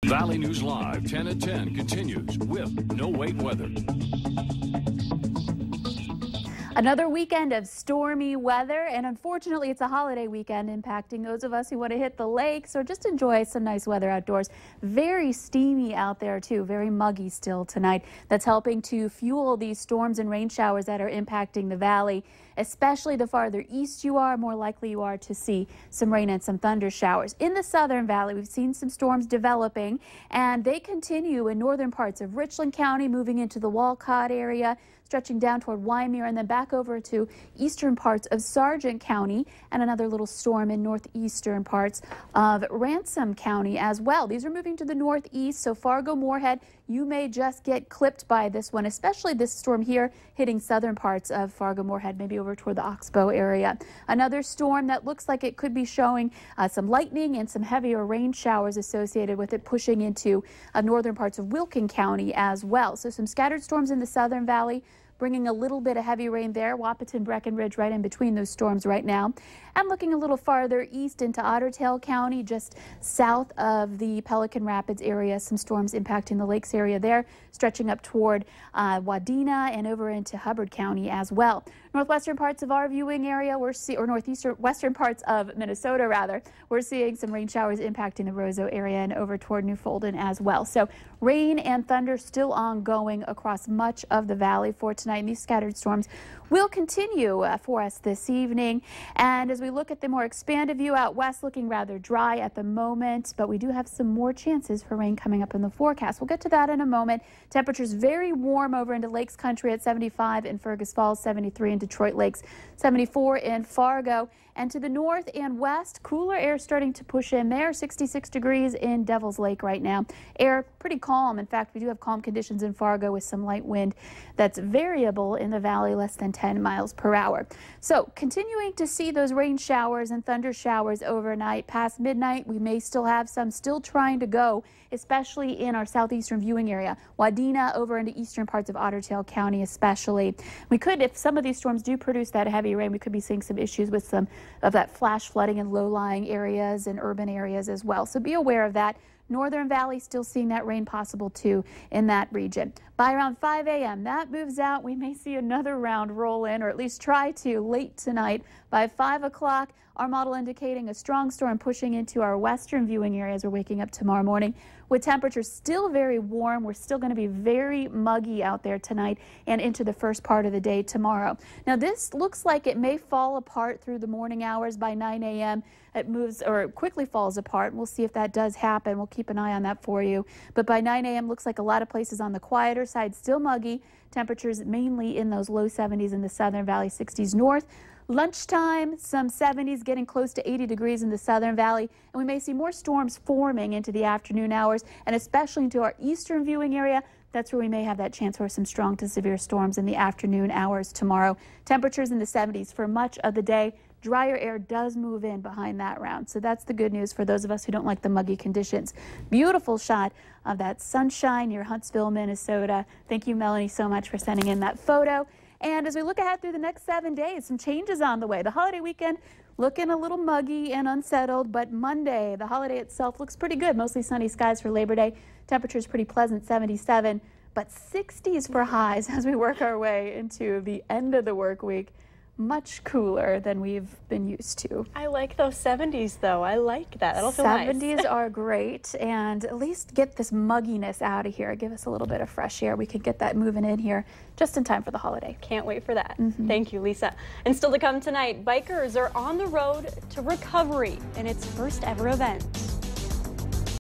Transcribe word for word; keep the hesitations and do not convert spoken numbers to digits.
Valley News Live ten at ten continues with No Wait Weather. Another weekend of stormy weather, and unfortunately it's a holiday weekend impacting those of us who want to hit the lakes or just enjoy some nice weather outdoors. Very steamy out there too, very muggy still tonight. That's helping to fuel these storms and rain showers that are impacting the valley. Especially the farther east you are, more likely you are to see some rain and some thunder showers. In the southern valley, we've seen some storms developing, and they continue in northern parts of Richland County, moving into the Walcott area, stretching down toward Wyoming, and then back over to eastern parts of Sargent County, and another little storm in northeastern parts of Ransom County as well. These are moving to the northeast, so Fargo, Moorhead, you may just get clipped by this one, especially this storm here hitting southern parts of Fargo, Moorhead, maybe over toward the Oxbow area. Another storm that looks like it could be showing uh, some lightning and some heavier rain showers associated with it, pushing into uh, northern parts of Wilkin County as well. So some scattered storms in the southern valley, bringing a little bit of heavy rain there. Wahpeton, Breckenridge right in between those storms right now. And looking a little farther east into Otter Tail County, just south of the Pelican Rapids area, some storms impacting the lakes area there, stretching up toward uh, Wadena and over into Hubbard County as well. Northwestern parts of our viewing area, we're see or northeastern western parts of Minnesota rather, we're seeing some rain showers impacting the Roseau area and over toward Newfolden as well. So rain and thunder still ongoing across much of the valley for tonight. And these scattered storms will continue uh, for us this evening. And as we look at the more expanded view out west, looking rather dry at the moment, but we do have some more chances for rain coming up in the forecast. We'll get to that in a moment. Temperatures very warm over into Lakes Country at seventy-five in Fergus Falls, seventy-three in Detroit Lakes, seventy-four in Fargo. And to the north and west, cooler air starting to push in there, sixty-six degrees in Devil's Lake right now. Air pretty calm. In fact, we do have calm conditions in Fargo with some light wind that's variable in the valley, less than ten miles per hour. So continuing to see those rain showers and thunder showers overnight. Past midnight, we may still have some still trying to go, especially in our southeastern viewing area. Wadena over into eastern parts of Otter Tail County especially. We could, if some of these storms do produce that heavy rain, we could be seeing some issues with some of that flash flooding in low-lying areas and urban areas as well. So be aware of that. Northern Valley still seeing that rain possible too in that region. By around five A M that moves out. We may see another round roll in, or at least try to, late tonight. By five o'clock, our model indicating a strong storm pushing into our western viewing areas. We're waking up tomorrow morning with temperatures still very warm. We're still going to be very muggy out there tonight and into the first part of the day tomorrow. Now this looks like it may fall apart through the morning hours. By nine A M it moves or quickly falls apart. We'll see if that does happen. We'll keep an eye on that for you. But by nine A M looks like a lot of places on the quieter side still muggy. Temperatures mainly in those low seventies in the southern valley, sixties north. Lunchtime, some seventies, getting close to eighty degrees in the southern valley, and we may see more storms forming into the afternoon hours, and especially into our eastern viewing area. That's where we may have that chance for some strong to severe storms in the afternoon hours tomorrow. Temperatures in the seventies for much of the day. Drier air does move in behind that round, so that's the good news for those of us who don't like the muggy conditions. Beautiful shot of that sunshine near Huntsville, Minnesota. Thank you, Melanie, so much for sending in that photo. And as we look ahead through the next seven days, some changes on the way. The holiday weekend looking a little muggy and unsettled, but Monday, the holiday itself, looks pretty good. Mostly sunny skies for Labor Day. Temperatures pretty pleasant, seventy-seven, but sixties for highs as we work our way into the end of the work week. Much cooler than we've been used to. I like those seventies though. I like that. That'll feel nice. seventies are great, and at least get this mugginess out of here. Give us a little bit of fresh air. We could get that moving in here just in time for the holiday. Can't wait for that. Mm-hmm. Thank you, Lisa. And still to come tonight, bikers are on the road to recovery in its first ever event.